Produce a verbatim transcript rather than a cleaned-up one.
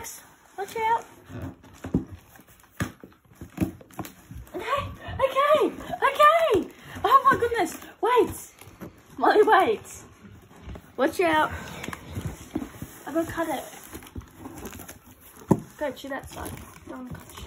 Max, watch out. Okay, okay, okay. Oh my goodness. Wait. Molly, wait. Watch out. I'm gonna cut it. Go to that side. Don't cut it.